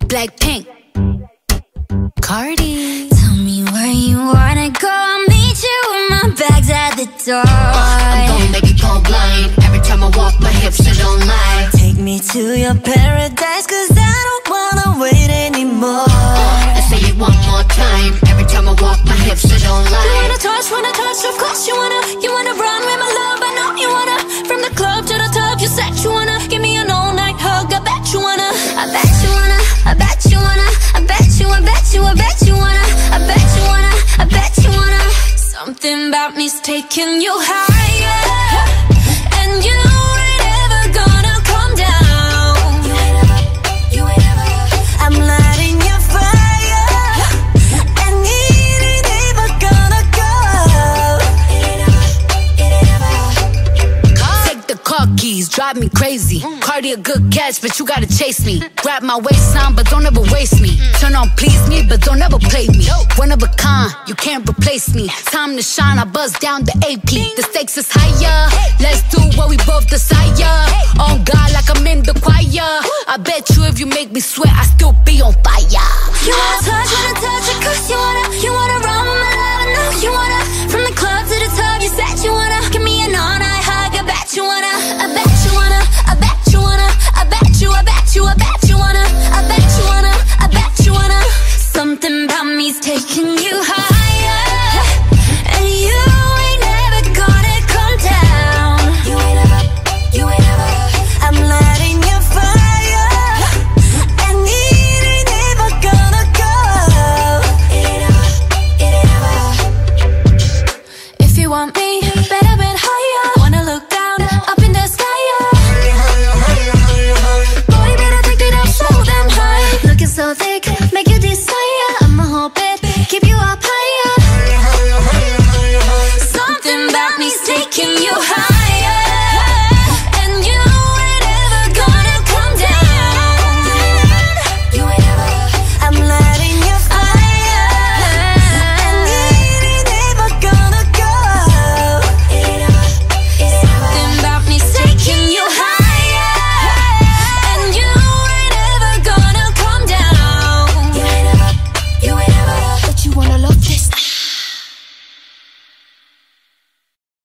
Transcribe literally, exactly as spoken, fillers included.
BLACKPINK. Cardi. Tell me where you wanna go, I'll meet you with my bags at the door. I'm gonna make it go blind. Every time I walk, my hips are don't lie. Take me to your paradise, cause I don't wanna wait anymore. I say it one more time. Every time I walk, my hips are don't lie. You wanna touch, wanna touch, of course you wanna. You wanna run with my love, I know you wanna. From the club to the top, you said you wanna. Give me an all-night hug, I bet you wanna. I bet you wanna, I bet you wanna. I bet you, I bet you, I bet you wanna. I bet you wanna, I bet you wanna. Something about me's taking you higher, and you ain't ever gonna come down. You ain't ever, you ain't ever. I'm lighting your fire, and it ain't ever gonna go. It ain't ever, it ain't ever. Take the car keys, drive me crazy. Cardi a good catch, but you gotta chase me. Grab my waistline, but don't ever waste me. Turn on, please me, but don't ever play me. One of a kind, you can't replace me. Time to shine, I buzz down the A P. The stakes is higher, let's do what we both desire. On God, like I'm in the choir. I bet you if you make me sweat, I still be on fire. You wanna touch, wanna touch it, cause you wanna. You wanna run with my love, I know you wanna. From the club to the top, you said you wanna. Give me an all-night hug, I bet you wanna. I bet you wanna, I bet you wanna. I bet you, I bet you, I bet you wanna. I bet you wanna, I bet you wanna. Something about me's taking you higher, and you ain't never gonna come down. You ain't ever, you ain't ever. I'm lighting your fire, and it ain't ever gonna go. It ain't ever, it ain't ever. If you want me, better bet higher. Wanna look down, up in the sky. Boy, better take it up, show them high. Looking so thick, make you desire. I'ma hold it, keep you up higher. Something about me's taking you high.